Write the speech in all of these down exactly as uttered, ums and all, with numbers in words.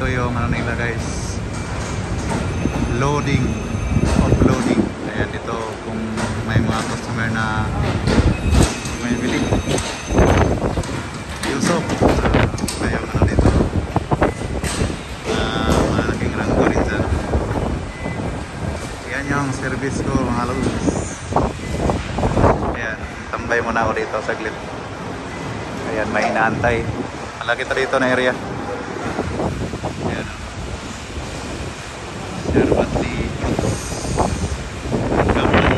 dito yung ano nila guys, loading, offloading. Ayan, dito kung may mga customer na may bili Yusuf, uh, may yung ano dito, uh, malaking ranggo rin dyan. Yan yung service ko mga lods. Ayan, tambay muna ako dito saglit. Ayan, may inaantay. Malaki to dito na area. Ayan, Sherbati Company.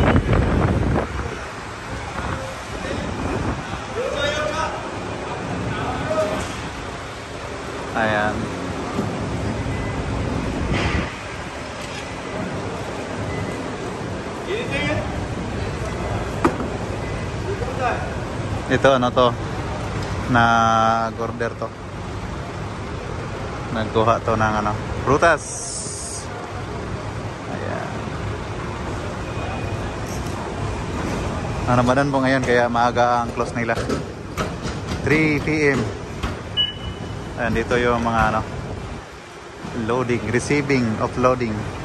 Ayan. Ito ano to, nag-order to, nagkuha to ng ano, prutas. Ayan. Ano ba po ngayon kaya maaga ang close nila, three p m Ayan, dito yung mga ano, loading, receiving, offloading.